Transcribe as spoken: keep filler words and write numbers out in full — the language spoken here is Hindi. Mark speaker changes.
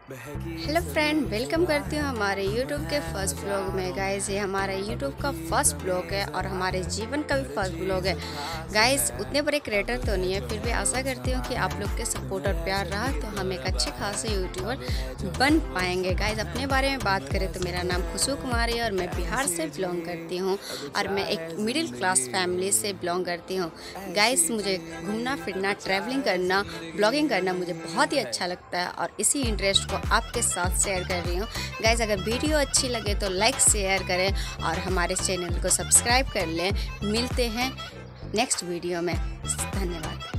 Speaker 1: हेलो फ्रेंड, वेलकम करती हूँ हमारे यूट्यूब के फर्स्ट ब्लॉग में। गाइस, ये हमारा यूट्यूब का फर्स्ट ब्लॉग है और हमारे जीवन का भी फर्स्ट ब्लॉग है। गाइस, उतने बड़े क्रिएटर तो नहीं है, फिर भी आशा करती हूँ कि आप लोग के सपोर्ट और प्यार रहा तो हम एक अच्छे खासे यूट्यूबर बन पाएंगे। गाइस, अपने बारे में बात करें तो मेरा नाम खुशबू कुमारी है और मैं बिहार से बिलोंग करती हूँ और मैं एक मिडिल क्लास फैमिली से बिलोंग करती हूँ। गाइस, मुझे घूमना फिरना, ट्रैवलिंग करना, ब्लॉगिंग करना मुझे बहुत ही अच्छा लगता है और इसी इंटरेस्ट को आपके साथ शेयर कर रही हूँ। गाइस, अगर वीडियो अच्छी लगे तो लाइक शेयर करें और हमारे चैनल को सब्सक्राइब कर लें। मिलते हैं नेक्स्ट वीडियो में। धन्यवाद।